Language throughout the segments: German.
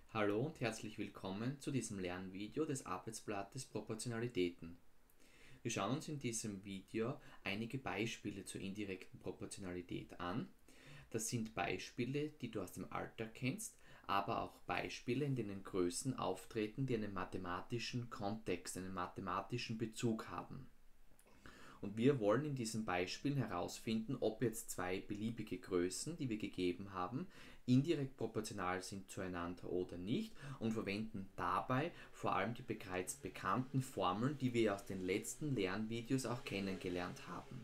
Hallo und herzlich willkommen zu diesem Lernvideo des Arbeitsblattes Proportionalitäten. Wir schauen uns in diesem Video einige Beispiele zur indirekten Proportionalität an. Das sind Beispiele, die du aus dem Alltag kennst, aber auch Beispiele, in denen Größen auftreten, die einen mathematischen Kontext, einen mathematischen Bezug haben. Und wir wollen in diesen Beispielen herausfinden, ob jetzt zwei beliebige Größen, die wir gegeben haben, indirekt proportional sind zueinander oder nicht und verwenden dabei vor allem die bereits bekannten Formeln, die wir aus den letzten Lernvideos auch kennengelernt haben.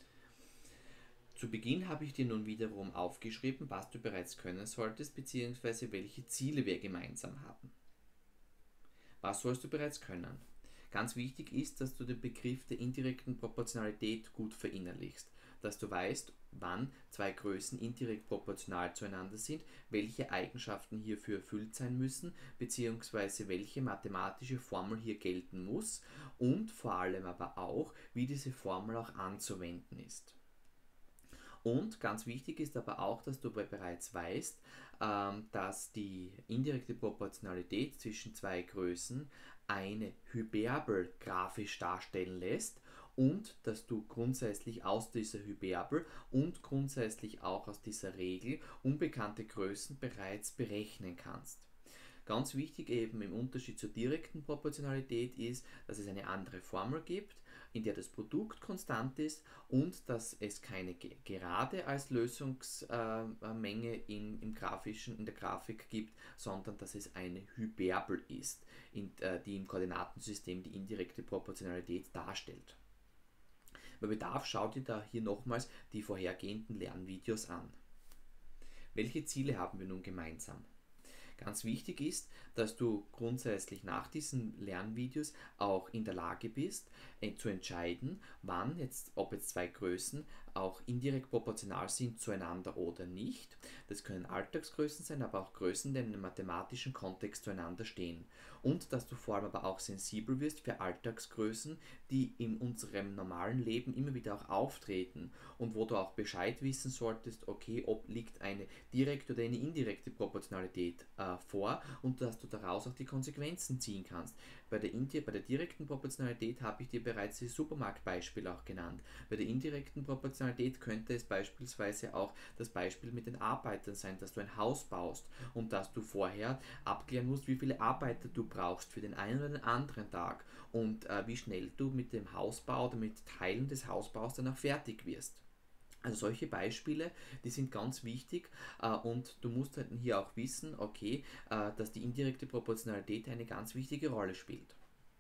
Zu Beginn habe ich dir nun wiederum aufgeschrieben, was du bereits können solltest bzw. welche Ziele wir gemeinsam haben. Was sollst du bereits können? Ganz wichtig ist, dass du den Begriff der indirekten Proportionalität gut verinnerlichst, dass du weißt, wann zwei Größen indirekt proportional zueinander sind, welche Eigenschaften hierfür erfüllt sein müssen, beziehungsweise welche mathematische Formel hier gelten muss und vor allem aber auch, wie diese Formel auch anzuwenden ist. Und ganz wichtig ist aber auch, dass du bereits weißt, dass die indirekte Proportionalität zwischen zwei Größen eine Hyperbel grafisch darstellen lässt und dass du grundsätzlich aus dieser Hyperbel und grundsätzlich auch aus dieser Regel unbekannte Größen bereits berechnen kannst. Ganz wichtig eben im Unterschied zur direkten Proportionalität ist, dass es eine andere Formel gibt, in der das Produkt konstant ist und dass es keine Gerade als Lösungsmenge im Grafischen, in der Grafik gibt, sondern dass es eine Hyperbel ist, die im Koordinatensystem die indirekte Proportionalität darstellt. Bei Bedarf schau dir da hier nochmals die vorhergehenden Lernvideos an. Welche Ziele haben wir nun gemeinsam? Ganz wichtig ist, dass du grundsätzlich nach diesen Lernvideos auch in der Lage bist, zu entscheiden, ob jetzt zwei Größen auch indirekt proportional sind zueinander oder nicht. Das können Alltagsgrößen sein, aber auch Größen, die in einem mathematischen Kontext zueinander stehen. Und dass du vor allem aber auch sensibel wirst für Alltagsgrößen, die in unserem normalen Leben immer wieder auch auftreten und wo du auch Bescheid wissen solltest, okay, ob liegt eine direkte oder eine indirekte Proportionalität vor und dass du daraus auch die Konsequenzen ziehen kannst. Bei der direkten Proportionalität habe ich dir bereits die Supermarktbeispiele auch genannt. Bei der indirekten Proportionalität könnte es beispielsweise auch das Beispiel mit den Arbeitern sein, dass du ein Haus baust und dass du vorher abklären musst, wie viele Arbeiter du brauchst für den einen oder den anderen Tag und wie schnell du mit dem Hausbau oder mit Teilen des Hausbaus dann auch fertig wirst. Also solche Beispiele, die sind ganz wichtig und du musst halt hier auch wissen, okay, dass die indirekte Proportionalität eine ganz wichtige Rolle spielt.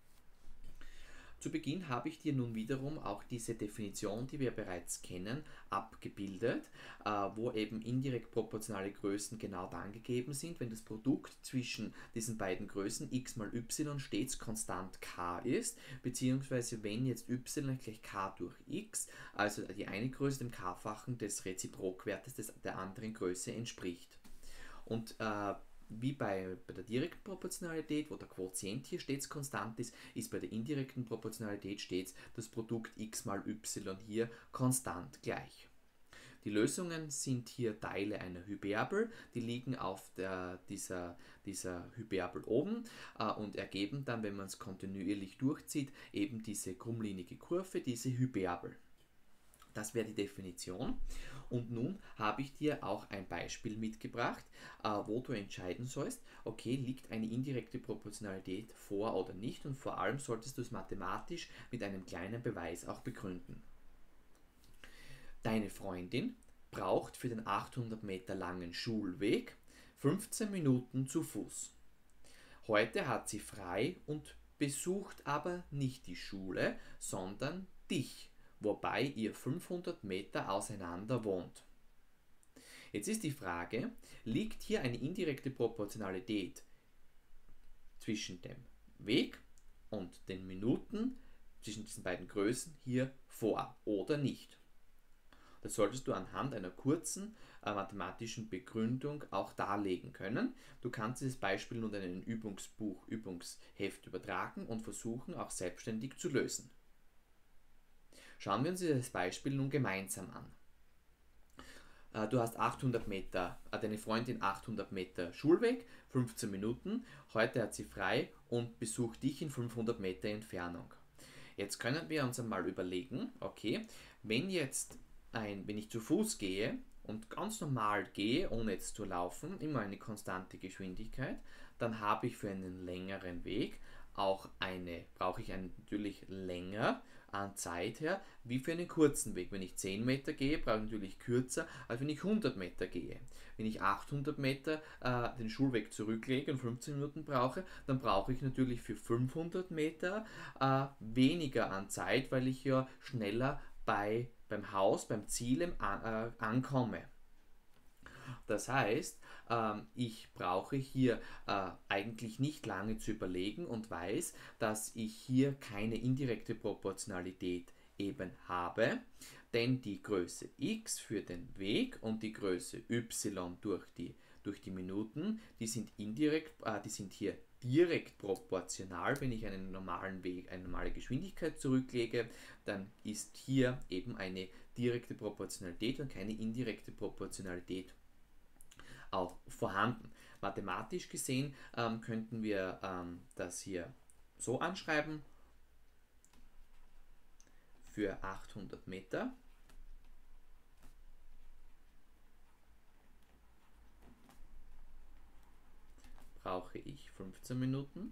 Zu Beginn habe ich dir nun wiederum auch diese Definition, die wir bereits kennen, abgebildet, wo eben indirekt proportionale Größen genau dann gegeben sind, wenn das Produkt zwischen diesen beiden Größen x mal y stets konstant k ist, beziehungsweise wenn jetzt y gleich k durch x, also die eine Größe dem k-fachen des Reziprokwertes der anderen Größe entspricht. Und wie bei der direkten Proportionalität, wo der Quotient hier stets konstant ist, ist bei der indirekten Proportionalität stets das Produkt x mal y hier konstant gleich. Die Lösungen sind hier Teile einer Hyperbel, die liegen auf dieser Hyperbel oben und ergeben dann, wenn man es kontinuierlich durchzieht, eben diese krummlinige Kurve, diese Hyperbel. Das wäre die Definition. Und nun habe ich dir auch ein Beispiel mitgebracht, wo du entscheiden sollst, okay, liegt eine indirekte Proportionalität vor oder nicht, und vor allem solltest du es mathematisch mit einem kleinen Beweis auch begründen. Deine Freundin braucht für den 800 Meter langen Schulweg 15 Minuten zu Fuß. Heute hat sie frei und besucht aber nicht die Schule, sondern dich, wobei ihr 500 Meter auseinander wohnt. Jetzt ist die Frage, liegt hier eine indirekte Proportionalität zwischen dem Weg und den Minuten, zwischen diesen beiden Größen hier vor oder nicht? Das solltest du anhand einer kurzen mathematischen Begründung auch darlegen können. Du kannst dieses Beispiel nun in ein Übungsbuch, Übungsheft übertragen und versuchen auch selbstständig zu lösen. Schauen wir uns dieses Beispiel nun gemeinsam an. du hast 800 Meter, deine Freundin 800 Meter Schulweg, 15 Minuten, heute hat sie frei und besucht dich in 500 Meter Entfernung. Jetzt können wir uns einmal überlegen, okay, wenn ich zu Fuß gehe und ganz normal gehe, ohne jetzt zu laufen, immer eine konstante Geschwindigkeit, dann habe ich für einen längeren Weg brauche ich natürlich länger an Zeit her, wie für einen kurzen Weg. Wenn ich 10 Meter gehe, brauche ich natürlich kürzer, als wenn ich 100 Meter gehe. Wenn ich 800 Meter den Schulweg zurücklege und 15 Minuten brauche, dann brauche ich natürlich für 500 Meter weniger an Zeit, weil ich ja schneller beim Ziel ankomme. Das heißt, ich brauche hier eigentlich nicht lange zu überlegen und weiß, dass ich hier keine indirekte Proportionalität eben habe, denn die Größe x für den Weg und die Größe y durch die Minuten, die sind hier direkt proportional. Wenn ich einen normalen Weg, eine normale Geschwindigkeit zurücklege, dann ist hier eben eine direkte Proportionalität und keine indirekte Proportionalität auch vorhanden. Mathematisch gesehen könnten wir das hier so anschreiben: für 800 Meter brauche ich 15 Minuten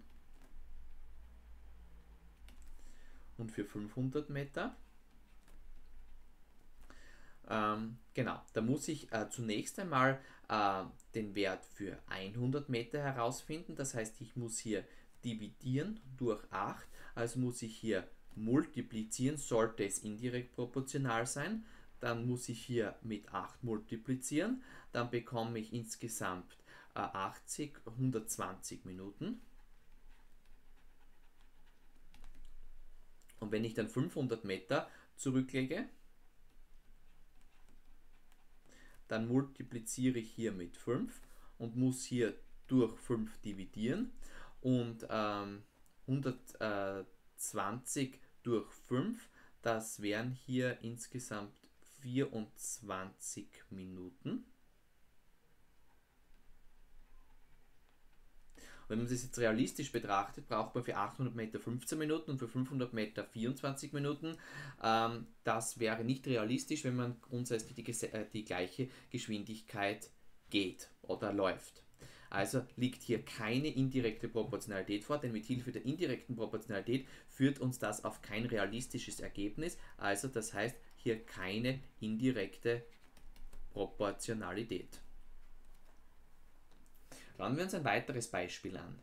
und für 500 Meter genau, da muss ich zunächst einmal den Wert für 100 Meter herausfinden. Das heißt, ich muss hier dividieren durch 8, also muss ich hier multiplizieren, sollte es indirekt proportional sein. Dann muss ich hier mit 8 multiplizieren, dann bekomme ich insgesamt 120 Minuten. Und wenn ich dann 500 Meter zurücklege, dann multipliziere ich hier mit 5 und muss hier durch 5 dividieren und 120 durch 5, das wären hier insgesamt 24 Minuten. Wenn man das jetzt realistisch betrachtet, braucht man für 800 Meter 15 Minuten und für 500 Meter 24 Minuten. Das wäre nicht realistisch, wenn man grundsätzlich die gleiche Geschwindigkeit geht oder läuft. Also liegt hier keine indirekte Proportionalität vor, denn mit Hilfe der indirekten Proportionalität führt uns das auf kein realistisches Ergebnis. Also das heißt hier keine indirekte Proportionalität. Schauen wir uns ein weiteres Beispiel an.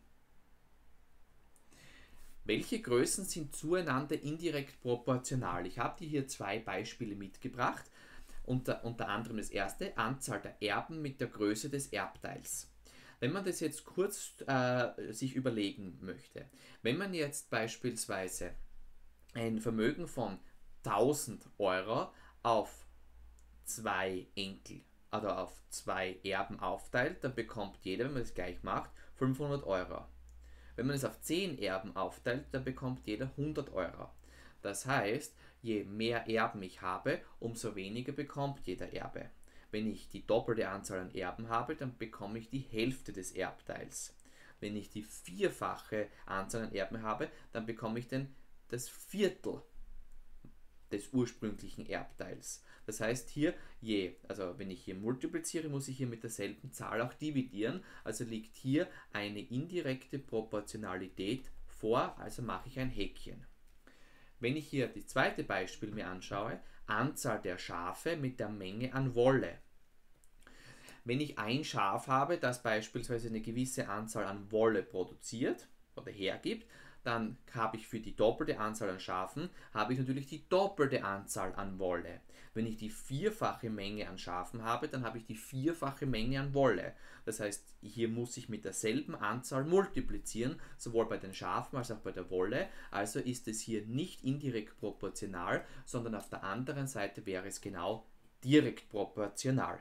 Welche Größen sind zueinander indirekt proportional? Ich habe dir hier zwei Beispiele mitgebracht. Unter anderem das erste, Anzahl der Erben mit der Größe des Erbteils. Wenn man das jetzt kurz sich überlegen möchte, wenn man jetzt beispielsweise ein Vermögen von 1000 Euro auf zwei Enkel oder auf zwei Erben aufteilt, dann bekommt jeder, wenn man das gleich macht, 500 Euro. Wenn man es auf 10 Erben aufteilt, dann bekommt jeder 100 Euro. Das heißt, je mehr Erben ich habe, umso weniger bekommt jeder Erbe. Wenn ich die doppelte Anzahl an Erben habe, dann bekomme ich die Hälfte des Erbteils. Wenn ich die vierfache Anzahl an Erben habe, dann bekomme ich das Viertel des ursprünglichen Erbteils. Das heißt hier, wenn ich hier multipliziere, muss ich hier mit derselben Zahl auch dividieren, also liegt hier eine indirekte Proportionalität vor, also mache ich ein Häkchen. Wenn ich hier das zweite Beispiel mir anschaue, Anzahl der Schafe mit der Menge an Wolle. Wenn ich ein Schaf habe, das beispielsweise eine gewisse Anzahl an Wolle produziert oder hergibt, dann habe ich für die doppelte Anzahl an Schafen, habe ich natürlich die doppelte Anzahl an Wolle. Wenn ich die vierfache Menge an Schafen habe, dann habe ich die vierfache Menge an Wolle. Das heißt, hier muss ich mit derselben Anzahl multiplizieren, sowohl bei den Schafen als auch bei der Wolle. Also ist es hier nicht indirekt proportional, sondern auf der anderen Seite wäre es genau direkt proportional.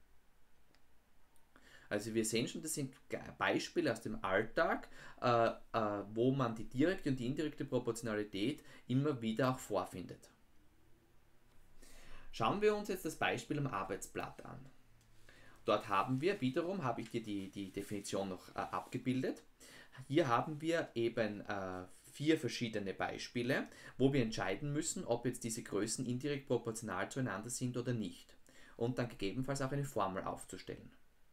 Also wir sehen schon, das sind Beispiele aus dem Alltag, wo man die direkte und die indirekte Proportionalität immer wieder auch vorfindet. Schauen wir uns jetzt das Beispiel am Arbeitsblatt an. Dort habe ich dir die Definition noch abgebildet. Hier haben wir eben 4 verschiedene Beispiele, wo wir entscheiden müssen, ob jetzt diese Größen indirekt proportional zueinander sind oder nicht. Und dann gegebenenfalls auch eine Formel aufzustellen.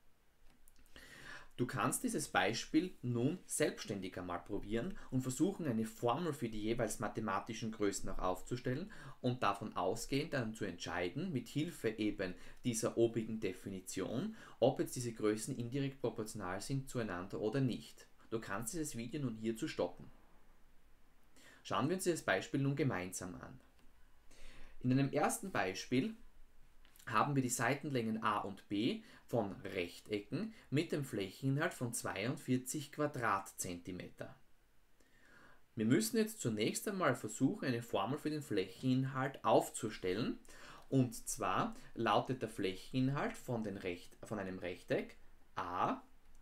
Du kannst dieses Beispiel nun selbstständig einmal probieren und versuchen, eine Formel für die jeweils mathematischen Größen auch aufzustellen und davon ausgehend dann zu entscheiden, mit Hilfe eben dieser obigen Definition, ob jetzt diese Größen indirekt proportional sind zueinander oder nicht. Du kannst dieses Video nun hierzu stoppen. Schauen wir uns dieses Beispiel nun gemeinsam an. In einem ersten Beispiel haben wir die Seitenlängen a und b von Rechtecken mit dem Flächeninhalt von 42 Quadratzentimeter. Wir müssen jetzt zunächst einmal versuchen, eine Formel für den Flächeninhalt aufzustellen. Und zwar lautet der Flächeninhalt von einem Rechteck a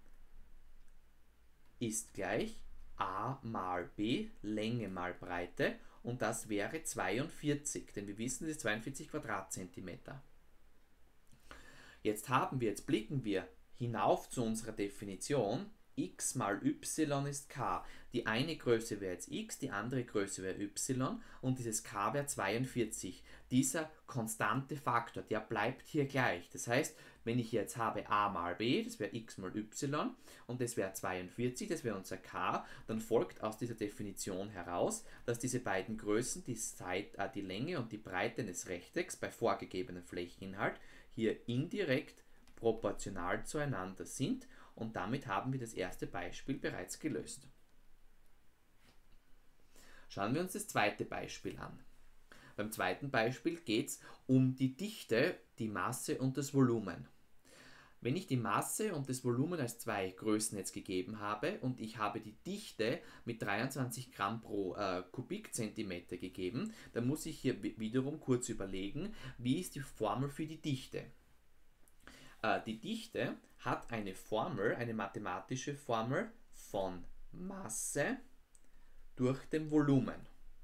ist gleich a mal b, Länge mal Breite, und das wäre 42, denn wir wissen, das ist 42 Quadratzentimeter. Jetzt blicken wir hinauf zu unserer Definition. X mal y ist k. Die eine Größe wäre jetzt x, die andere Größe wäre y und dieses k wäre 42. Dieser konstante Faktor, der bleibt hier gleich. Das heißt, wenn ich jetzt habe a mal b, das wäre x mal y und das wäre 42, das wäre unser k, dann folgt aus dieser Definition heraus, dass diese beiden Größen, die Länge und die Breite eines Rechtecks bei vorgegebenem Flächeninhalt, hier indirekt proportional zueinander sind, und damit haben wir das erste Beispiel bereits gelöst. Schauen wir uns das zweite Beispiel an. Beim zweiten Beispiel geht es um die Dichte, die Masse und das Volumen. Wenn ich die Masse und das Volumen als 2 Größen jetzt gegeben habe und ich habe die Dichte mit 23 Gramm pro Kubikzentimeter gegeben, dann muss ich hier wiederum kurz überlegen, wie ist die Formel für die Dichte. Die Dichte hat eine Formel, eine mathematische Formel von Masse durch dem Volumen.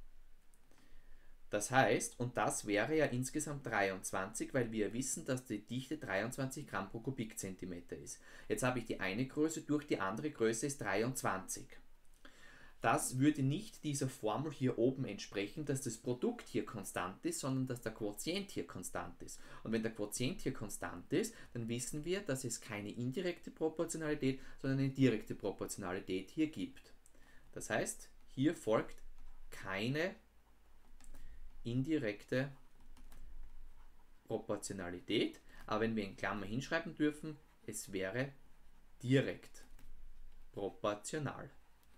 Das heißt, und das wäre ja insgesamt 23, weil wir wissen, dass die Dichte 23 Gramm pro Kubikzentimeter ist. Jetzt habe ich die eine Größe durch die andere Größe ist 23. Das würde nicht dieser Formel hier oben entsprechen, dass das Produkt hier konstant ist, sondern dass der Quotient hier konstant ist. Und wenn der Quotient hier konstant ist, dann wissen wir, dass es keine indirekte Proportionalität, sondern eine direkte Proportionalität hier gibt. Das heißt, hier folgt keine indirekte Proportionalität, aber wenn wir in Klammer hinschreiben dürfen, es wäre direkt proportional.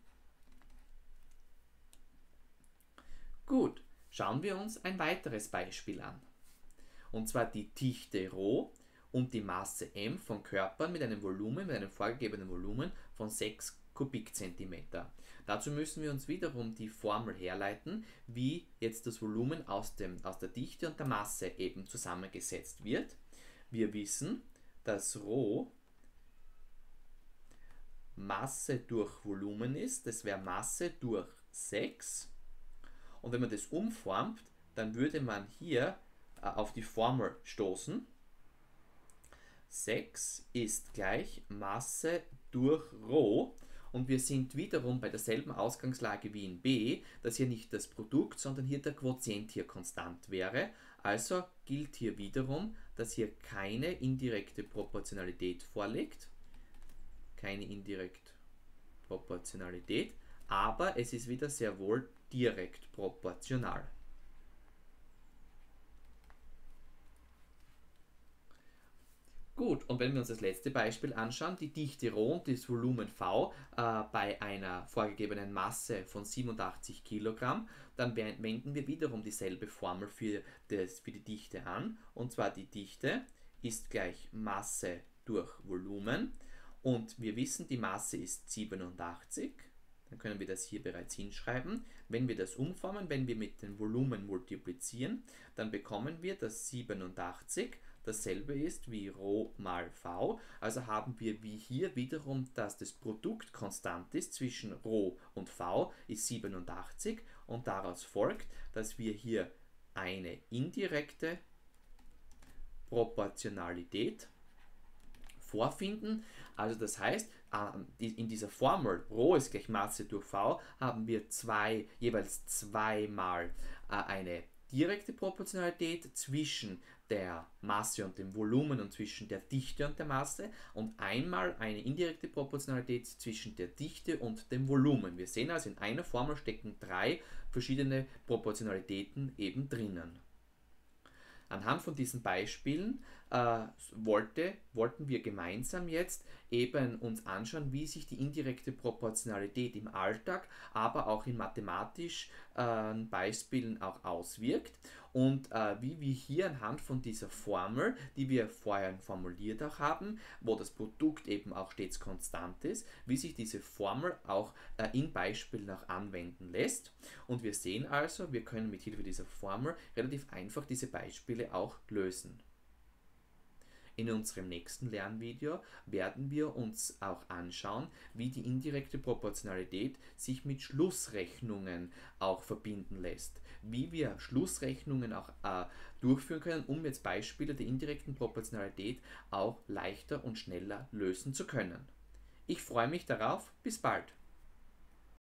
Gut, schauen wir uns ein weiteres Beispiel an. Und zwar die Dichte ρ und die Masse m von Körpern mit einem vorgegebenen Volumen von 6 Kubikzentimeter. Dazu müssen wir uns wiederum die Formel herleiten, wie jetzt das Volumen aus der Dichte und der Masse eben zusammengesetzt wird. Wir wissen, dass ρ Masse durch Volumen ist, das wäre Masse durch 6. Und wenn man das umformt, dann würde man hier auf die Formel stoßen. 6 ist gleich Masse durch ρ. Und wir sind wiederum bei derselben Ausgangslage wie in B, dass hier nicht das Produkt, sondern hier der Quotient hier konstant wäre. Also gilt hier wiederum, dass hier keine indirekte Proportionalität vorliegt. Keine indirekte Proportionalität, aber es ist wieder sehr wohl direkt proportional. Gut, und wenn wir uns das letzte Beispiel anschauen, die Dichte ρ und das Volumen V bei einer vorgegebenen Masse von 87 Kilogramm, dann wenden wir wiederum dieselbe Formel für die Dichte an, und zwar die Dichte ist gleich Masse durch Volumen, und wir wissen, die Masse ist 87. Dann können wir das hier bereits hinschreiben. Wenn wir das umformen, wenn wir mit dem Volumen multiplizieren, dann bekommen wir, dass 87 dasselbe ist wie ρ mal V. Also haben wir wie hier wiederum, dass das Produkt konstant ist zwischen ρ und V, ist 87. Und daraus folgt, dass wir hier eine indirekte Proportionalität vorfinden. Also das heißt, in dieser Formel Rho ist gleich Masse durch V haben wir jeweils zweimal eine direkte Proportionalität zwischen der Masse und dem Volumen und zwischen der Dichte und der Masse und einmal eine indirekte Proportionalität zwischen der Dichte und dem Volumen. Wir sehen also, in einer Formel stecken drei verschiedene Proportionalitäten eben drinnen. Anhand von diesen Beispielen wollten wir gemeinsam jetzt eben uns anschauen, wie sich die indirekte Proportionalität im Alltag, aber auch in mathematischen Beispielen auch auswirkt und wie wir hier anhand von dieser Formel, die wir vorher formuliert auch haben, wo das Produkt eben auch stets konstant ist, wie sich diese Formel auch in Beispielen auch anwenden lässt. Und wir sehen also, wir können mit Hilfe dieser Formel relativ einfach diese Beispiele auch lösen. In unserem nächsten Lernvideo werden wir uns auch anschauen, wie die indirekte Proportionalität sich mit Schlussrechnungen auch verbinden lässt. Wie wir Schlussrechnungen auch durchführen können, um jetzt Beispiele der indirekten Proportionalität auch leichter und schneller lösen zu können. Ich freue mich darauf. Bis bald!